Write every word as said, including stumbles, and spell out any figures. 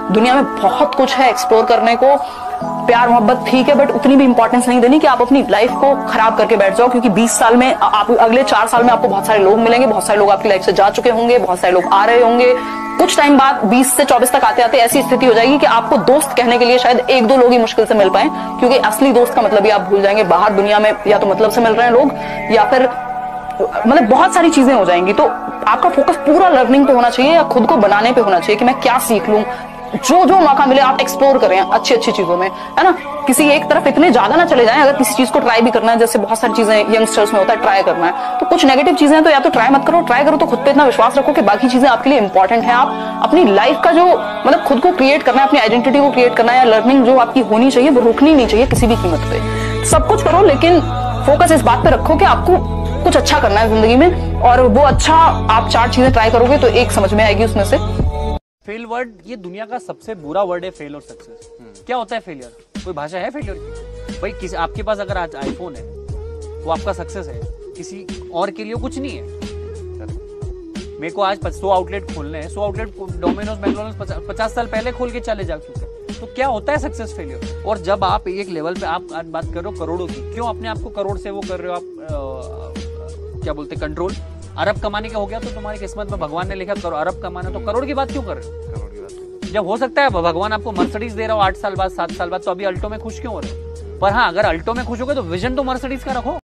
दुनिया में बहुत कुछ है एक्सप्लोर करने को। प्यार मोहब्बत ठीक है, बट उतनी भी इंपॉर्टेंस नहीं देनी कि आप अपनी लाइफ को खराब करके बैठ जाओ, क्योंकि बीस साल में आप अगले चार साल में आपको बहुत सारे लोग मिलेंगे, बहुत सारे लोग आपकी लाइफ से जा चुके होंगे, बहुत सारे लोग आ रहे होंगे। कुछ टाइम बाद बीस से चौबीस तक आते आते ऐसी स्थिति हो जाएगी कि आपको दोस्त कहने के लिए शायद एक दो लोग ही मुश्किल से मिल पाए, क्योंकि असली दोस्त का मतलब ही आप भूल जाएंगे। बाहर दुनिया में या तो मतलब से मिल रहे हैं लोग, या फिर मतलब बहुत सारी चीजें हो जाएंगी। तो आपका फोकस पूरा लर्निंग पे होना चाहिए या खुद को बनाने पे होना चाहिए कि मैं क्या सीख लूं। जो जो मौका मिले आप एक्सप्लोर करें अच्छी अच्छी चीजों में, है ना। किसी एक तरफ इतने ज्यादा ना चले जाएं। अगर किसी चीज को ट्राई भी करना है, जैसे बहुत सारी चीजें यंगस्टर्स में होता है ट्राई करना है, तो कुछ नेगेटिव चीजें हैं तो या तो ट्राई मत करो, ट्राई करो तो खुद पे इतना विश्वास रखो कि बाकी चीजें आपके लिए इंपॉर्टेंट है। आप अपनी लाइफ का जो मतलब खुद को क्रिएट करना है, अपनी आइडेंटिटी को क्रिएट करना है, या लर्निंग जो आपकी होनी चाहिए वो रुकनी नहीं चाहिए किसी भी कीमत पे। सब कुछ करो, लेकिन फोकस इस बात पे रखो कि आपको कुछ अच्छा करना है जिंदगी में, और वो अच्छा आप चार चीजें ट्राई करोगे तो एक समझ में आएगी उसमें से। फेल वर्ड ये दुनिया का सबसे बुरा वर्ड है, फेल और सक्सेस। क्या होता है फेलियर? कोई भाषा है फेलियर की? भाई किसी आपके पास अगर आज आईफोन है वो आपका सक्सेस है, किसी और के लिए कुछ नहीं है। मेरे को आज सौ आउटलेट खोलने हैं, सौ आउटलेट डोमिनोज मैकडॉनल्ड्स पचास साल पहले खोल के चले जा चुके। तो क्या होता है सक्सेस फेलियर? और जब आप एक लेवल पे आप आज बात कर रहे हो करोड़ों की, क्यों अपने आप को करोड़ से वो कर रहे हो आप आ, क्या बोलते कंट्रोल? अरब कमाने का हो गया तो तुम्हारी किस्मत में भगवान ने लिखा करो अरब कमाना, तो करोड़ की बात क्यों कर रहे हो? करोड़ की बात जब हो सकता है भगवान आपको मर्सिडीज दे रहा हो आठ साल बाद सात साल बाद, तो अभी अल्टो में खुश क्यों हो रहे हो? पर हाँ, अगर अल्टो में खुश हो गए तो विजन तो मर्सिडीज का रखो।